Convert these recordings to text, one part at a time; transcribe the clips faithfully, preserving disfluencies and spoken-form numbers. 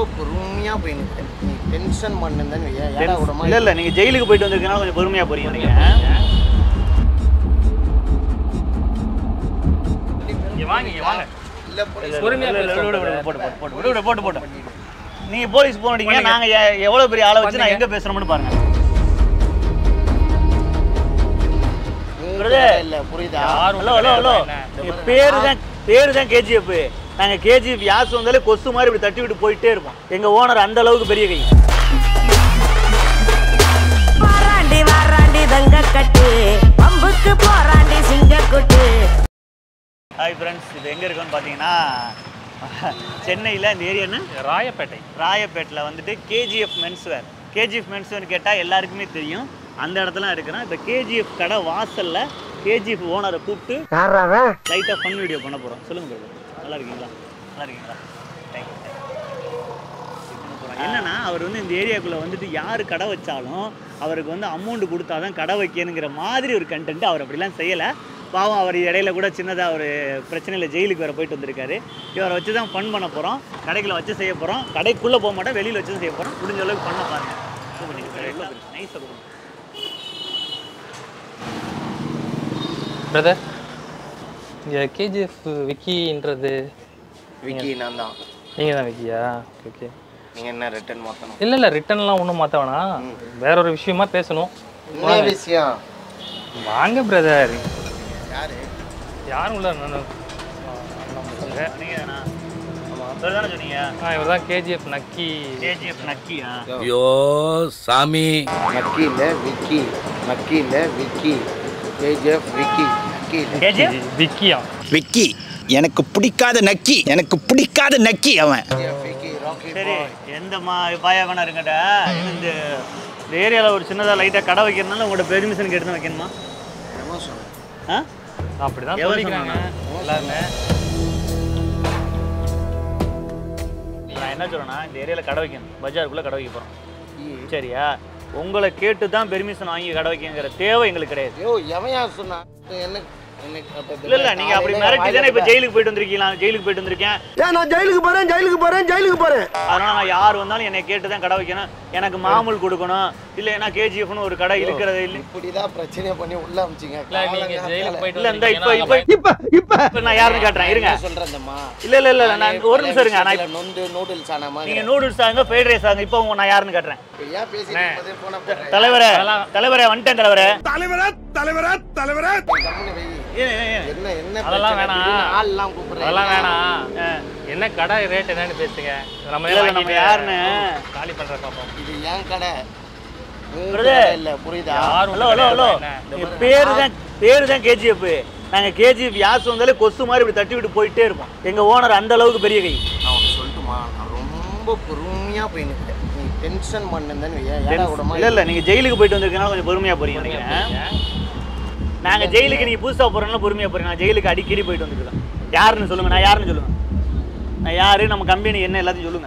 ரொம்ப பொறுமையா போய் நீ டென்ஷன் பண்ணுன்னு ஏடா கூடமா இல்ல இல்ல நீங்க ஜெயிலுக்கு போயிட்டு வந்திருக்கீங்கன்னா கொஞ்சம் பொறுமையா போறீங்க நீங்க. இங்க வாங்க இங்க வாங்க. இல்ல பொறுமையா போட்டு போட்டு போட்டு போட்டு போட்டு நீங்க போலீஸ் போனீங்க. நாங்க எவ்வளவு பெரிய ஆளை வச்சு நான் எங்க பேசுறோம்னு பாருங்க. இல்ல புரியுதா? ஹலோ ஹலோ ஹலோ பேரு தான் பேரு தான் கேஜிஎஃப். நாங்க கேஜிஎஃப் யாஸ் வந்தாலே கொசு மாதிரி இப்படி தட்டி விட்டு போயிட்டே இருப்போம். எங்க ஓனர் அந்த அளவுக்கு பெரிய கை. வாராண்டி வாராண்டி தங்க கட்டு பம்புக்கு போராண்டி சிங்கக்குட்டு. ஹாய் ஃப்ரெண்ட்ஸ், இது எங்க இருக்குன்னு பாத்தீங்கன்னா சென்னையில் இந்த ஏரியா என்ன ராயப்பேட்டை. ராயப்பேட்டில் வந்துட்டு கேஜிஎஃப் மென்ஸ்வேர். கேஜிஎஃப் மென்ஸ்வேர்னு கேட்டால் எல்லாருக்குமே தெரியும். அந்த இடத்துல இருக்கிறேன். இப்போ கேஜிஎஃப் கடை வாசலில் கேஜிஎஃப் ஓனரை கூப்பிட்டு லைட்டாக ஃபன் வீடியோ பண்ண போகிறோம். சொல்லுங்கள் பிரதர், நல்லா இருக்கீங்களா? நல்லா இருக்கீங்களா? தேங்க்யூ. என்னன்னா அவர் வந்து இந்த ஏரியாக்குள்ளே வந்துட்டு யார் கடை வச்சாலும் அவருக்கு வந்து அமௌண்ட் கொடுத்தா தான் கடை வைக்கணுங்கிற மாதிரி ஒரு கண்டென்ட். அவர் அப்படிலாம் செய்யலை. பாவம், அவர் இடையில கூட சின்னதாக ஒரு பிரச்சனையில் ஜெயிலுக்கு வேறு போயிட்டு வந்திருக்காரு. இவரை வச்சு தான் ஃபன் பண்ண போகிறோம். கடைகளை வச்சு செய்ய போகிறோம். கடைக்குள்ளே போக மாட்டோம், வெளியில் வச்சு தான் செய்ய போகிறோம். முடிஞ்ச அளவுக்கு பண்ண பாருங்கள். நைஸாக கொடுங்க பிரதர். இங்கே கேஜிஎஃப் விக்கின்றது விக்கி நான் தான். நீங்கள் தான் விக்கியா? ஓகே. நீங்கள் என்ன ரிட்டர்ன் மாற்றணும்? இல்லை இல்லை ரிட்டர்ன்லாம் ஒன்றும் மாற்ற வேணாம். வேற ஒரு விஷயமா பேசணும். என்ன விஷயம்? வாங்க பிரதர். யாரு? யாரும் இல்லை. நான் இவர் தான் கேஜிஎஃப் நக்கி. கேஜிஎஃப் நக்கியா? ஐயோ சாமி. நக்கி இல்லை விக்கி. நக்கி இல்லை விக்கி. கேஜிஎஃப் விக்கி. கேஜிஎஃப் விக்கியா? விக்கி எனக்கு பிடிக்காத நக்கி. எனக்கு பிடிக்காத நக்கி அவன். சரி, எந்த மா பாயா வேணா இருக்கட்ட. இந்த இந்த ஏரியாவில் ஒரு சின்னதாக லைட்டாக கடை வைக்கிறதுனால உங்களோட பெர்மிஷன் கேட்டு தான் வைக்கணுமா? ஆ அப்படிதான் சொல்லிக்கிறாங்க எல்லாருமே. நான் என்ன சொல்றேன்னா, இந்த ஏரியாவில் கடை வைக்கணும், பஜாருக்குள்ளே கடை வைக்க போகிறோம். சரியா? உங்களை கேட்டு தான் பெர்மிஷன் வாங்கி கடை வைக்கங்கிற தேவை எங்களுக்கு கிடையாது. ஐயோ எவையா சொன்னா? என்ன இல்ல இல்ல நீங்க அப்படி மிரட்டி தானே இப்ப ஜெயிலுக்கு போயிட்டு வந்திருக்கீங்களா? ஜெயிலுக்கு போயிட்டு வந்திருக்கேன். நான் ஜெயிலுக்கு போறேன் ஜெயிலுக்கு போறேன் ஜெயிலுக்கு போறேன். அதனால நான் யார் வந்தாலும் என்னை கேட்டு தான் கடை வைக்கணும். எனக்கு மாமூல் கொடுக்கணும். இல்லைன்னா கேஜிஎஃப்னு ஒரு கடை இருக்கிறது இல்லை. இப்படிதான் பிரச்சனை பண்ணி உள்ள அமிச்சிங்க. இல்ல இந்த இப்ப இப்ப இப்ப இப்ப நான் யாருன்னு கேட்றேன். இருங்க சொல்றேன்மா. இல்ல இல்ல இல்ல நான் ஒரு நிமிஷம் இருங்க. நான் நொந்து நூடுல்ஸ் ஆன மாதிரி நீங்க நூடுல்ஸ் ஆங்க, ஃப்ரைட் ரைஸ் ஆங்க. இப்போ நான் யாருன்னு கேட்றேன். ஏன் பேசிட்டு போதே போனா போறேன். தலைவரே தலைவரே வந்துட்டேன். தலைவரே தலைவரே தலைவரே தலைவரே. என்ன என்ன அதெல்லாம் வேணாம். ஆள்லாம் கூப்பிடுறேன். அதெல்லாம் வேணாம். என்ன கடை ரேட் என்னன்னு பேசுங்க. நம்ம நம்ம யாருன்னு காலி பண்ற பாப்போம். இது ஏன் கடை இல்ல புரியுதா? ஹலோ ஹலோ ஹலோ பேரு தான் பேரு தான் கேஜிஎஃப். நாங்க கேஜிஎஃப் யாஸ் வந்தாலே கொசு மாதிரி இப்படி தட்டி விட்டு போயிட்டே இருப்போம். எங்க ஓனர் அந்த அளவுக்கு பெரிய கை. நான் ஒன்று சொல்லட்டுமா? நான் ரொம்ப பொறுமையா போய் நிற்கிறேன். நீ டென்ஷன் பண்ணுன்னு ஏடா கூடமா? இல்ல இல்ல நீங்க ஜெயிலுக்கு போயிட்டு வந்திருக்கீங்கன்னா கொஞ்சம் பொறுமையா போறீங்க நினைக்கிறேன். நாங்க ஜெயிலுக்கு நீங்க புதுசா போறோம்னா பொறுமையா போறீங்க. நான் ஜெயிலுக்கு அடிக்கடி போயிட்டு வந்துருக்கேன். யாருன்னு சொல்லுங்க. நான் யாருன்னு சொல்லுங்க. நான் யாரு, நம்ம கம்பெனி என்ன, எல்லாத்தையும் சொல்லுங்க.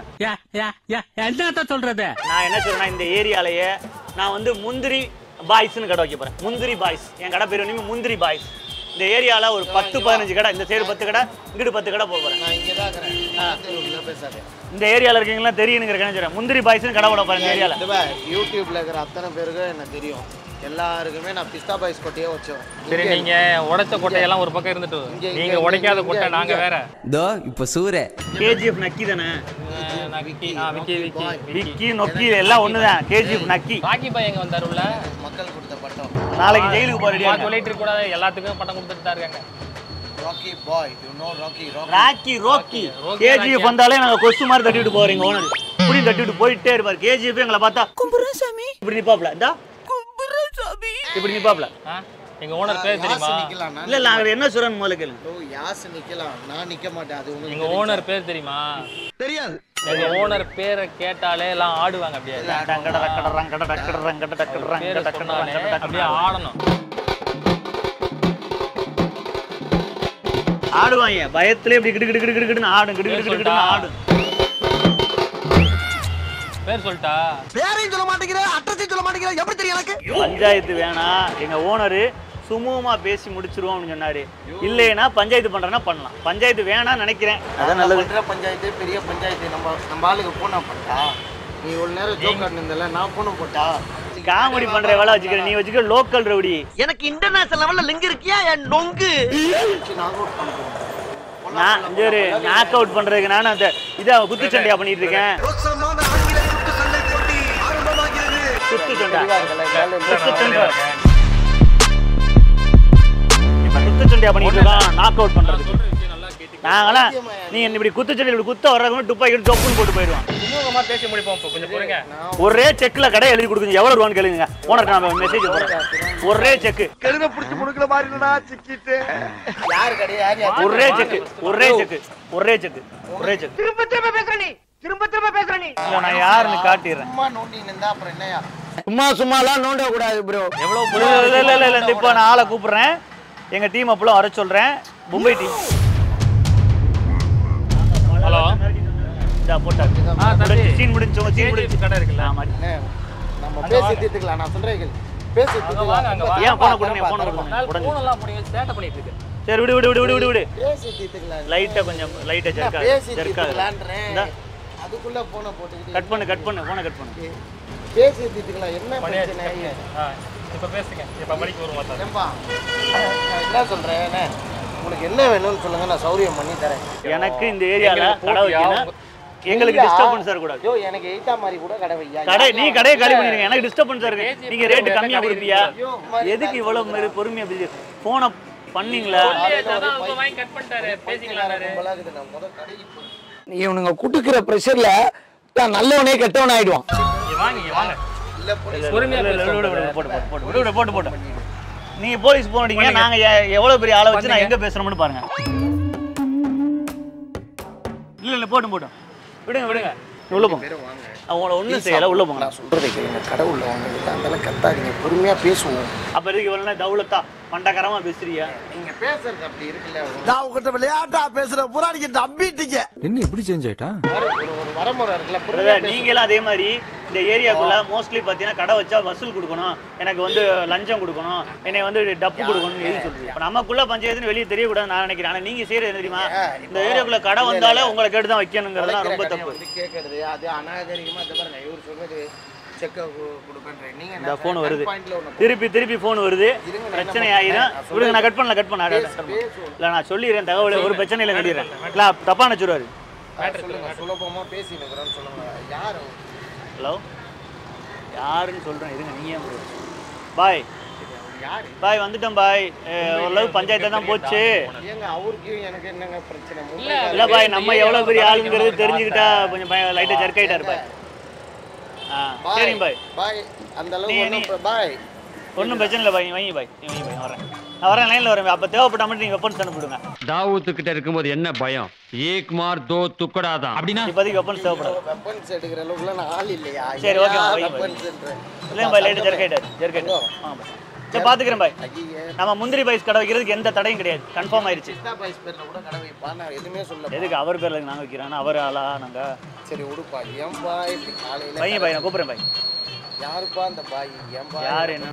என்ன சொல்றது? நான் என்ன சொல்றேன்னா, இந்த ஏரியாலேயே நான் வந்து முந்திரி பாய்ஸ்னு கடை வைக்க போறேன். முந்திரி பாய்ஸ். என் கடை பேர் வந்து முந்திரி பாய்ஸ். இந்த ஏரியால ஒரு பத்து பதினஞ்சு கடை, இந்த சைடு பத்து கடை, இங்கிட்டு பத்து கடை போக போறேன். நான் இங்க தான் இருக்கேன். பேசாதே. இந்த ஏரியால இருக்கீங்களா தெரியுங்கிற சொல்றேன். முந்திரி பாய்ஸ்னு கடை போட போறேன் இந்த ஏரியால. யூடியூப்ல இருக்கிற அத்தனை பேருக்கு எனக்கு தெரியும். எல்லாருக்குமே நான் பிஸ்தா பாய்ஸ் கொட்டையே வச்சோம். சரி, நீங்க உடைச்ச கொட்டையெல்லாம் ஒரு பக்கம் இருந்துட்டு நீங்க உடைக்காத கொட்டை நாங்க வேற. தோ இப்ப சூரே கேஜிஎஃப் நக்கி தானே? விக்கி விக்கி விக்கி விக்கி நொக்கி எல்லாம் ஒண்ணுதான். கேஜிஎஃப் நக்கி. ராக்கி பாய் எங்க வந்தாரு உள்ள? மக்கள் கொடுத்த பட்டம். நாளைக்கு ஜெயிலுக்கு போறீங்க சொல்லிட்டு இருக்க கூடாது. எல்லாத்துக்கும் பட்டம் கொடுத்துட்டு தான் இருக்காங்க. Rocky Bhai, you know Rocky Rocky Rocky. கேஜிஎஃப் வந்தாலே நாங்க கொசு மாதிரி தட்டிட்டு போறீங்க. ஓனர் இப்படி தட்டிட்டு போயிட்டே இருப்பாரு. கேஜிஎஃப் எங்களை பார்த்தா கும்புரசாமி இப்படி நிப்பாப்ல. இந்தா கும்புரசாமி இப்படி நிப்பாப்ல. எங்க ஓனர் பேர் தெரியுமா? இல்ல இல்ல நாங்க என்ன சொல்றோம் முதல்ல கேளுங்க. ஓ யாஸ் நிக்கலாம். நான் நிக்க மாட்டேன். அது உங்களுக்கு எங்க ஓனர் பேர் தெரியுமா? தெரியாது. எங்க ஓனர் பேரை கேட்டாலே எல்லாம் ஆடுவாங்க. அப்படியே டங்கட டக்கட ரங்கட டக்கட ரங்கட டக்கட ரங்கட டக்கட ரங்கட அப்படியே ஆடணும். ஆடுவாங்க. பயத்திலே இப்படி கிடு கிடு கிடு கிடு கிடுன்னு ஆடும். கிடு கிடு கிடு கிடுன்னு ஆடும். பேர் சொல்லிட்டா? பேரையும் சொல்ல மாட்டேங்கிற, அட்ரஸையும் சொல்ல மாட்டேங்கிற. எப்படி தெரியும் எனக்கு? பஞ்சாயத்து வேணாம். எங்க ஓனரு சுமூகமாக பேசி முடிச்சிருவோம் அப்படின்னு சொன்னார். இல்லைன்னா பஞ்சாயத்து பண்ணுறேன்னா பண்ணலாம். பஞ்சாயத்து வேணாம்னு நினைக்கிறேன். அதான் நல்லது. பண்ணுற பஞ்சாயத்து பெரிய பஞ்சாயத்து. நம்ம நம்ம ஆளுக்கு ஃபோனை போட்டா நீ ஒரு நேரம் ஜோக் காட்டினதில்ல, நான் ஃபோனை போட்டா காமெடி பண்ணுற வேலை வச்சுக்கிறேன். நீ வச்சுக்க லோக்கல் ரவுடி. எனக்கு இன்டர்நேஷனல் லெவல்ல லிங்க் இருக்கியா என் நொங்கு? நாக் அவுட் பண்ணுறோம். நான் சரி நாக் அவுட் பண்ணுறதுக்கு நான் அந்த இதை குத்து சண்டையா பண்ணிட்டு இருக்கேன். குத்து சண்டை குத்து சண்டை குத்து சண்டையா பண்ணிட்டு இருக்கான். நாக் அவுட் பண்ணுறதுக்கு நாங்களாம் நீ இப்படி குத்துச்சண்டை இப்படி குத்த வர்றவங்க துப்பாக்கி டொப்புன்னு போட்டு போயிடுவான். பேசி முடிப்போம். கொஞ்சம் பொறுங்க. ஒரே செக்ல கடை எழுதி கொடுக்குங்க. எவ்வளவு ரூபான்னு கேளுங்க. ஓனர் நான் மெசேஜ் போடுறேன். ஒரே செக் கெடுத பிடிச்சி முடுக்குற மாதிரி இல்லடா சிக்கிட்டு. யார் கடை யார்? ஒரே செக் ஒரே செக் ஒரே செக் ஒரே செக். திரும்ப திரும்ப பேசுற நீ திரும்ப திரும்ப பேசுற நீ. இல்ல நான் யாருன்னு காட்டிடுறேன். சும்மா நோண்டி நின்றா அப்புறம் என்னையா? சும்மா சும்மாலாம் நோண்ட கூடாது ப்ரோ. எவ்வளவு இல்ல இல்ல இல்ல இல்ல இப்போ நான் ஆளை கூப்பிடுறேன். எங்க டீம் அப்பளம் வர சொல்றேன். மும்பை டீம். ஹலோ. இதா போட்டாச்சு. ஆ தம்பி சீன் முடிஞ்சோங்க. சீன் முடிஞ்சு கடை இருக்குல்ல. ஆமா. நம்ம பேசி தீர்த்துக்கலாம். நான் சொல்றேன் கேள். பேசி தீர்த்துக்கலாம். ஏன் போன கொடுங்க போன கொடுங்க. போன் எல்லாம் முடிங்க. ஸ்டார்ட் பண்ணிட்டு இருக்கு. சரி விடு விடு விடு விடு விடு. பேசி தீர்த்துக்கலாம். லைட்டா கொஞ்சம் லைட்டா ஜர்க்கா பேசி ஜர்க்கா. தீர்த்துக்கலாம்ன்றேன். அதுக்குள்ள போனை போட்டுக்கிட்டு கட் பண்ணு கட் பண்ணு போனை கட் பண்ணு. பேசி தீர்த்துக்கலாம். என்ன பிரச்சனை? ஆ இப்போ பேசுங்க. இப்போ மணிக்கு வரும் மாட்டா. ஏம்பா என்ன சொல்றேன்? உங்களுக்கு என்ன வேணும்னு சொல்லுங்க, நான் சௌரியம் பண்ணி தரேன். எனக்கு இந்த ஏரியால கடை வைக்கணும். எங்களுக்கு டிஸ்டர்பன்ஸ் இருக்கக்கூடாது. ஐயோ எனக்கு எயிட்டா மாதிரி கூட கடை வையா. கடை நீ கடையை காலி பண்ணிருங்க. எனக்கு டிஸ்டர்பன்ஸ் இருக்கு. நீங்க ரேட் கம்மியா கொடுப்பியா? எதுக்கு இவ்வளவு மாதிரி பொறுமையா பேசி போனை பண்ணீங்களா? வாங்கி கட் பண்ணிட்டாரு. பேசிக்கலாம்னாரு. நான் முத கடைக்கு போறேன். நீ இவனுங்க குடுக்குற பிரஷர்ல நல்லவனே கெட்டவன் ஆயிடுவான். வாங்க வாங்க. இல்ல போலீஸ் பொறுமையா போட்டு போட்டு போட்டு போட்டு போட்டு நீங்க போலீஸ் போனீங்க. நாங்க எவ்வளவு பெரிய ஆளை வச்சு நான் எங்க பேசுறோம்னு பாருங்க. இல்ல இல்ல போட்டு போட்டோம். விடுங்க விடுங்க. உள்ள போங்க. அவங்கள ஒண்ணும் செய்யல. உள்ள போங்க. நான் சொல்றதை கேளுங்க. கடை உள்ள வாங்க. அதனால கத்தாதீங்க. பொறுமையா பேசுவோம். அப்ப இதுக்கு இவ்வளவு தௌலத்தா பண்டகரமா பேசுறியா? நீங்க பேசுறது அப்படி இருக்குல்ல. நான் உங்ககிட்ட விளையாட்டா பேசுற புறாடிக்கு நம்பிட்டீங்க. என்ன இப்படி சேஞ்ச் ஆயிட்டா? ஒரு ஒரு வரமுறை இருக்குல்ல. நீங்களும் அதே மாதிரி இந்த ஏரியாக்குள்ள மோஸ்ட்லி பாத்தீங்கன்னா கடை வச்சா வசூல் கொடுக்கணும், எனக்கு வந்து லஞ்சம் கொடுக்கணும், என்னை வந்து டப்பு கொடுக்கணும்னு எழுதி சொல்றீங்க. இப்போ நமக்குள்ள பஞ்சாயத்துன்னு வெளியே தெரியக்கூடாது நான் நினைக்கிறேன். ஆனா நீங்க செய்யறது தெரியுமா? இந்த ஏரியாக்குள்ள கடை வந்தாலே உங்களை கேட்டு தான் வைக்கணுங்கிறதுலாம் ரொம்ப தப்பு. கேட்கறது அது அநாகரிகமா. பாருங்க இவர் சொன்னது செக் கொடுப்பேன். நீங்க இந்த போன் வருது. திருப்பி திருப்பி போன் வருது. பிரச்சனை ஆயிரும். விடுங்க நான் கட் பண்ணல கட் பண்ண. இல்ல நான் சொல்லிடுறேன் தகவல். ஒரு பிரச்சனையில கட்டிடுறேன். இல்ல தப்பா நினைச்சிருவாரு. சுலபமா பேசி நிக்கிறேன்னு சொல்லுங்க. யாரு? ஹலோ யாருன்னு சொல்றேன். இருங்க நீயே பாய். யாரு? பாய் வந்துட்டோம் பாய். ஓரளவு பஞ்சாயத்தை தான் போச்சு. ஏங்க அவருக்கு எனக்கு என்னங்க பிரச்சனை? இல்ல பாய் நம்ம எவ்வளவு பெரிய ஆளுங்கிறது தெரிஞ்சுக்கிட்டா கொஞ்சம் லைட்டா ஜர்க் ஆயிட்டாரு பாய். ஆ சரிங்க பாய். பாய் அந்த அளவுக்கு பாய் ஒன்றும் பிரச்சனை இல்லை பாய். வாங்கி பாய் வாங்கி பாய். வரேன் நான் வரேன். லைனில் வரேன். அப்போ தேவைப்பட்ட மட்டும் நீங்கள் வெப்பன்ஸ் அனுப்பிவிடுங்க. தாவூத்துக்கிட்ட இருக்கும்போது என்ன பயம்? ஏக் மார் தோ துக்கடா தான். அப்படின்னா இப்போதைக்கு வெப்பன்ஸ் தேவைப்படாது. வெப்பன்ஸ் எடுக்கிற அளவுக்குலாம் நான் ஆள் இல்லையா? சரி ஓகே பாய். இல்லைங்க பாய் லைட்டு ஜர்க் ஆயிட்டாரு. ஜர்க் ஆயிட்டாரு. ஆமாம் பாய். சரி பார்த்துக்கிறேன் பாய். நம்ம முந்திரி பைஸ் கடை வைக்கிறதுக்கு எந்த தடையும் கிடையாது. கன்ஃபார்ம் ஆயிடுச்சு. எதுக்கு அவர் பேரில் நாங்கள் வைக்கிறோம்? அவர் ஆளா நாங்கள்? சரி உடுப்பா. ஏன் பாய் இப்படி காலையில் பையன் பாய் நான் கூப்பிட்றேன் பாய். யாருப்பா அந்த பாய்? ஏன் பாய்? யார் என்ன?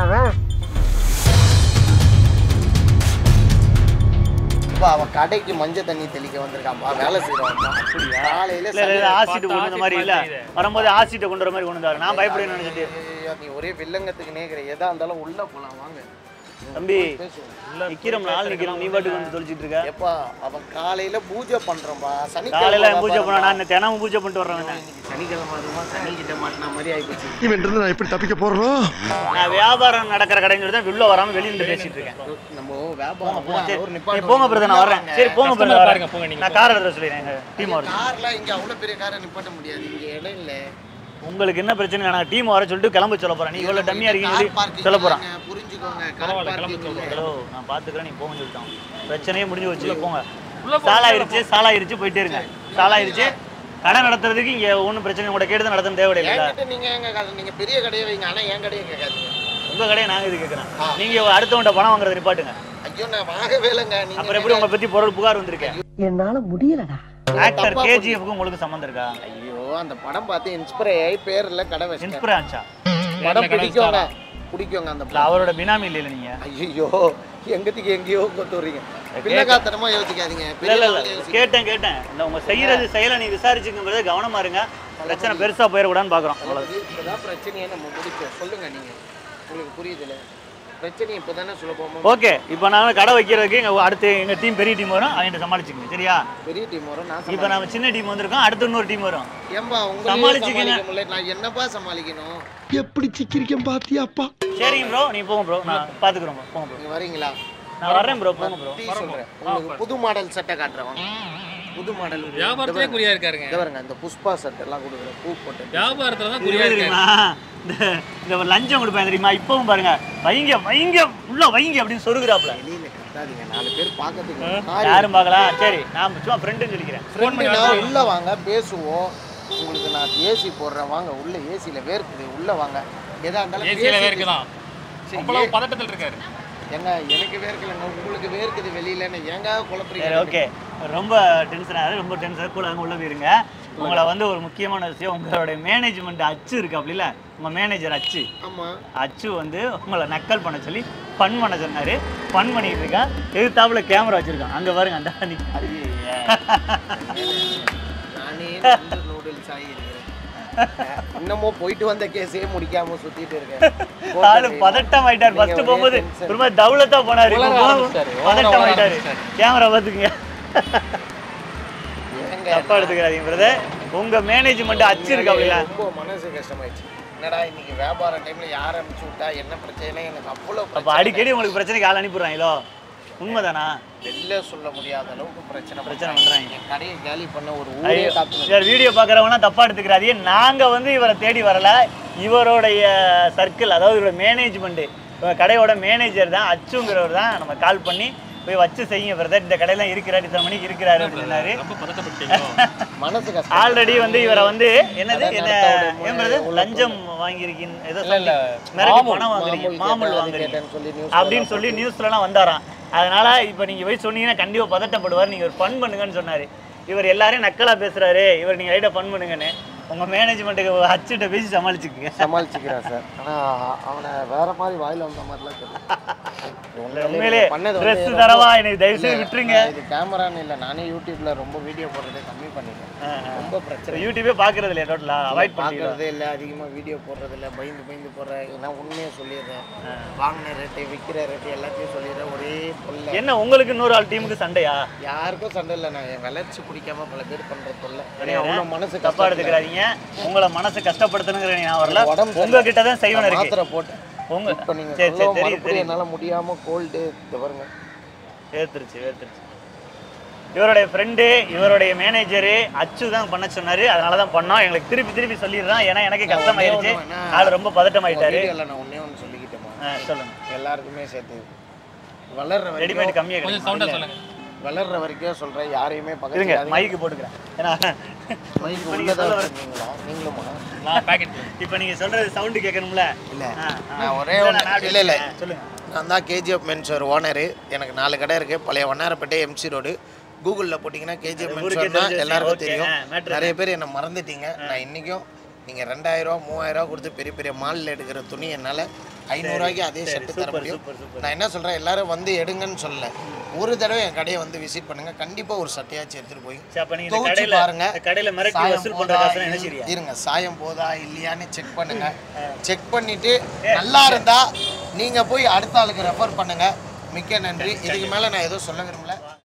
அவன் கடைக்கு மஞ்சள் தண்ணி தெளிக்க வந்திருக்கான். வேலை செய்யறவன் காலையில ஆசிட்டு கொண்டு வந்த மாதிரி இல்ல. வரும்போது ஆசிட்டை கொண்டு வர மாதிரி கொண்டு வந்தாரு. நான் பயப்படுவேன்னு நினைச்சிட்டு நீ ஒரே வில்லங்கத்துக்கு நேக்கிற. எதா இருந்தாலும் உள்ள போலாம் வாங்க. தம்பி நிக்கிறோம் நாள் நிக்கிறோம். நீ பாட்டுக்கு வந்து தொலைச்சிட்டு இருக்க. எப்பா அவன் காலையில பூஜை பண்றோம்பா. காலையில பூஜை பண்ண நான் தினமும் பூஜை பண்ணிட்டு வர்றேன். சனிக்கிழமை அதுமா சனி கிட்ட மாட்டின மாதிரி ஆயிப்போச்சு. இவன் இருந்து நான் எப்படி தப்பிக்க போறோம்? நான் வியாபாரம் நடக்கிற கடைன்னு சொல்லி தான் உள்ள வராம வெளியில இருந்து பேசிட்டு இருக்கேன். நம்ம வியாபாரம் போங்க பிரதர் நான் வரேன். சரி போங்க பிரதர் பாருங்க போங்க. நீங்க நான் கார் எடுத்து சொல்லிடுறேன். எங்க டீம் வரும். கார்ல இங்க அவ்வளவு பெரிய காரை நிப்பாட்ட முடியாது. இங்க இடம் இல்ல. உங்களுக்கு என்ன பிரச்சனை? நான் டீம் வர சொல்லிட்டு கிளம்ப சொல்ல போறேன். நீங்க இவ்வளவு டம்மியா இருக்கீங்க சொல்ல போறேன். புரிஞ்சுக்கோங்க. ஹலோ நான் பாத்துக்கிறேன். நீ போங்க சொல்லிட்டான். பிரச்சனையே முடிஞ்சு வச்சு போங்க. சாலாயிருச்சு சாலாயிருச்சு போயிட்டே இருங்க. சாலாயிருச்சு கடை நடத்துறதுக்கு இங்க ஒன்றும் பிரச்சனை கூட கேட்டு நடத்த தேவையில்லை. நீங்க நீங்க பெரிய கடையை வைங்க. ஆனா என் கடையை கேட்காதீங்க. உங்க கடையை நாங்க இது கேட்கறேன். நீங்க அடுத்தவன்ட்ட பணம் வாங்குறது நிப்பாட்டுங்க. ஐயோ நான் வாங்கவே இல்லைங்க. அப்புறம் எப்படி உங்களை பத்தி பொருள் புகார் வந்திருக்கேன்? என்னால முடியலடா. ஆக்டர் கேஜிஎஃப்க்கு உங்களுக்கு சம்பந்தம் இருக்கா? ஐயோ அந்த படம் பார்த்து இன்ஸ்பயர் ஆகி பேர்ல கடை வச்சு இன்ஸ்பயர் ஆச்சா? படம் பிடிக்குங்க. பிடிக்குங்க அந்த இல்ல அவரோட பினாமி இல்ல நீங்க. ஐயோ எங்கத்துக்கு எங்கேயோ கொண்டு வரீங்க. பிள்ளைக்காத்தனமா யோசிக்காதீங்க. இல்ல இல்ல இல்ல கேட்டேன் கேட்டேன். இந்த உங்க செய்யறது செயலை நீ விசாரிச்சுக்கும்போது கவனமா இருங்க. பிரச்சனை பெருசா போயிடக்கூடாதுன்னு பாக்குறோம். அவ்வளவுதான். இப்பதான் பிரச்சனையை நம்ம முடிச்சோம். சொல்லுங்க நீங்க. உங்களுக்கு புரியுதுல்ல? பிரச்சனை இப்பதானே சுலபமா. ஓகே இப்போ நாம கடை வைக்கிறதுக்கு எங்க அடுத்து எங்க டீம் பெரிய டீம் வரும். அவன்கிட்ட சமாளிச்சுக்கங்க சரியா? பெரிய டீம் வரும். நான் இப்போ நாம சின்ன டீம் வந்திருக்கோம். அடுத்து இன்னொரு டீம் வரும். ஏம்பா உங்க சமாளிச்சுக்கங்க. நான் என்னப்பா சமாளிக்கணும்? எப்படி சிக்கிரிக்கம் பாத்தியாப்பா? சரிங்க ப்ரோ நீ போங்க ப்ரோ நான் பாத்துக்கிறோம் ப்ரோ. போங்க ப்ரோ. நீங்க வரீங்களா? நான் வரேன் ப்ரோ. போங்க ப்ரோ. சொல்றேன். உங்களுக்கு புது மாடல் சட்டை காட்டுறேன். புது மாடல் வியாபாரத்திலே குறியா இருக்காருங்க. இத பாருங்க அந்த புஷ்பா சட்டை எல்லாம் கொடுக்குற பூ போட்டு. வியாபாரத்துல தான் குறியா இருக்காரு. இந்த இந்த ஒரு லஞ்சம் கொடுப்பேன் தெரியுமா? இப்பவும் பாருங்க வைங்க வைங்க உள்ள வைங்க அப்படின்னு சொருகுறாப்ல. வெளியில கட்டாதீங்க. நாலு பேர் பார்க்கறதுக்கு யாரும் பார்க்கலாம். சரி நான் சும்மா ஃப்ரெண்டுன்னு சொல்லிக்கிறேன். ஃப்ரெண்டுனா உள்ள வாங்க பேசுவோம். உங்களுக்கு நான் ஏசி போடுறேன் வாங்க. உள்ள ஏசில வேர்க்குது. உள்ள வாங்க. எதா இருந்தாலும் ஏசில வேர்க்குதான். அவ்வளவு பதட்டத்துல இருக்காரு. ஏங்க எனக்கு வேர்க்கலங்க. உங்களுக்கு வேர்க்குது வெளியிலன்னு ஏங்க குழப்பறீங்க? சரி ஓகே ரொம்ப டென்ஷன் ஆகுது. ரொம்ப டென்ஷன் கூட அங்கே உள்ள போயிருங்க. உங்களை வந்து ஒரு முக்கியமான விஷயம் உங்களுடைய மேனேஜ்மெண்ட் அச்சு இருக்கு அப்படி இல்லை உங்கள் மேனேஜர் அச்சு. ஆமாம் அச்சு வந்து உங்களை நக்கல் பண்ண சொல்லி ஃபன் பண்ண சொன்னார். ஃபன் பண்ணிட்டு இருக்கான். எதிர்த்தாப்புல கேமரா வச்சுருக்கான். அங்கே பாருங்க அந்த அன்னைக்கு நானே நூடுல்ஸ் ஆகியிருக்கிறேன். இன்னமும் போயிட்டு வந்த கேஸே முடிக்காம சுத்திட்டு இருக்கேன். ஆளு பதட்டம் ஆயிட்டார். ஃபர்ஸ்ட் போகும்போது ஒரு மாதிரி தவுலத்தா போனாரு. பதட்டம் ஆயிட்டாரு. கேமரா பார்த்துக்குங்க. தப்பா எடுத்துக்கிறாதீங்க பிரதர். உங்க மேனேஜ்மெண்ட் அச்சு இருக்கு அப்படில ரொம்ப மனசு கஷ்டமாயிடுச்சு. என்னடா இன்னைக்கு வியாபார டைம்ல யார அனுப்பிச்சு விட்டா என்ன பிரச்சனை எனக்கு அவ்வளோ. அப்ப அடிக்கடி உங்களுக்கு பிரச்சனைக்கு ஆள் அனுப்பிடுறாங்களோ? உண்மைதானா? வெளில சொல்ல முடியாத அளவுக்கு பிரச்சனை பிரச்சனை பண்றாங்க. என் கடையை காலி பண்ண ஒரு ஊரே காத்து. சரி வீடியோ பார்க்குறவனா தப்பா எடுத்துக்கிறாதீங்க. நாங்க வந்து இவரை தேடி வரல. இவருடைய சர்க்கிள் அதாவது இவரோட மேனேஜ்மெண்ட் கடையோட மேனேஜர் தான் அச்சுங்கிறவர் தான் நம்ம கால் பண்ணி போய் வச்சு செய்யுங்க பிரதர். இந்த கடையில இருக்கிறாரு இத்தனை மணிக்கு இருக்கிறாரு அப்படின்னாரு. மனசு கஷ்டம். ஆல்ரெடி வந்து இவரை வந்து என்னது என்ன ஏன் பிரதர் லஞ்சம் வாங்கியிருக்கீங்க ஏதோ சொல்லி மிரட்டி பணம் வாங்குறீங்க மாமூல் வாங்குறீங்க அப்படின்னு சொல்லி நியூஸ்லலாம் வந்தாராம். அதனால இப்போ நீங்கள் போய் சொன்னீங்கன்னா கண்டிப்பாக பதட்டப்படுவார். நீங்கள் ஒரு ஃபன் பண்ணுங்கன்னு சொன்னார். இவர் எல்லாரையும் நக்கலாக பேசுகிறாரு. இவர் நீங்கள் ரைட்டாக ஃபன் பண்ணுங்கன்னு உங்கள் மேனேஜ்மெண்ட்டுக்கு அச்சுட்ட பேசி சமாளிச்சுக்குங்க. சமாளிச்சுக்கிறேன் சார். ஆனால் அவனை வேற மாதிரி வாயில் வந்த மாதிரிலாம் தெரியல. உண்மையிலே ட்ரெஸ் தரவா எனக்கு தயவு செய்து விட்டுருங்க. இது கேமரான்னு இல்லை. நானே யூடியூப்ல ரொம்ப வீடியோ போடுறதே கம்மி பண்ணிட்டேன். ரொம்ப பிரச்சனை. யூடியூபே பார்க்கறது இல்லையா? டோட்டலாக அவாய்ட் பார்க்கறதே இல்லை. அதிகமாக வீடியோ போடுறது இல்லை. பயந்து பயந்து போடுறேன். நான் உண்மையாக சொல்லிடுறேன். வாங்கின ரேட்டு விற்கிற ரேட்டு எல்லாத்தையும் சொல்லிடுறேன். ஒரே பொல்ல என்ன உங்களுக்கு இன்னொரு ஆள் டீமுக்கு சண்டையா? யாருக்கும் சண்டை இல்லை. நான் என் வளர்ச்சி பிடிக்காம பல பேர் பண்ற தொல்லை. அவ்வளோ மனசு தப்பா எடுத்துக்கிறாதீங்க. உங்களை மனசு கஷ்டப்படுத்தணுங்கிற நான் வரல. உங்க கிட்ட தான் செய்வன இருக்கு. மாத்திரை போட்டு உங்க இப்போ நீங்க சரி சரி சொல்ல தெரியும் தெரியும். என்னால முடியாம கோல்டு இது பாருங்க ஏத்துருச்சு ஏத்துருச்சு. இவருடைய ஃப்ரெண்டு இவருடைய மேனேஜரு அச்சு தான் பண்ண சொன்னாரு. அதனால தான் பண்ணோம். எங்களுக்கு திருப்பி திருப்பி சொல்லிடுறான். ஏன்னா எனக்கு கஷ்டமாயிருச்சு. ஆள் ரொம்ப பதட்டமாயிட்டாரு. இல்லை நான் ஒன்னே ஒன்று சொல்லிக்கிட்டேமா சொல்லுங்க. எல்லாருக்குமே சேர்த்து வளர்ற ரெடிமேட் கம்மியாக கொஞ்சம் சவுண்டா சொல்லுங்க. வளர்ற வரைக்கும் சொல்கிறேன். யாரையுமே இருங்க பக்கத்துல மைக்கு போட்டுக்கிறேன். ஏன்னா மைக்கு உள்ளதா இருக்கீங்களா நீங்களுமா? நான் பாக்கெட் இப்போ நீங்க சொல்றது சவுண்டு கேட்கணும்ல? இல்லை நான் ஒரே ஒன்று இல்லை இல்லை சொல்லுங்க. நான் தான் கேஜிஎஃப் மென்ஸர் ஓனரு. எனக்கு நாலு கடை இருக்குது. பழைய வண்ணாரப்பேட்டை எம்சி ரோடு. கூகுளில் போட்டிங்கன்னா கேஜிஎஃப் மென்ஸர்னா எல்லாருக்கும் தெரியும். நிறைய பேர் என்னை மறந்துட்டீங்க. நான் இன்றைக்கும் நீங்கள் ரெண்டாயிரரூவா மூவாயிரரூவா கொடுத்து பெரிய பெரிய மாலில் எடுக்கிற துணி என்னால் ஐநூறுரூவாய்க்கு அதே ஷர்ட்டு தர முடியும். நான் என்ன சொல்கிறேன், எல்லோரும் வந்து எடுங்கன்னு சொல்லலை. ஒரு தடவை என் கடையை வந்து விசிட் பண்ணுங்கள். கண்டிப்பாக ஒரு சட்டையாச்சும் எடுத்துகிட்டு போய் துவச்சு பாருங்கள். இருங்க சாயம் போதா இல்லையான்னு செக் பண்ணுங்கள். செக் பண்ணிவிட்டு நல்லா இருந்தால் நீங்கள் போய் அடுத்த ஆளுக்கு ரெஃபர் பண்ணுங்கள். மிக்க நன்றி. இதுக்கு மேலே நான் எதுவும் சொல்ல விரும்பல.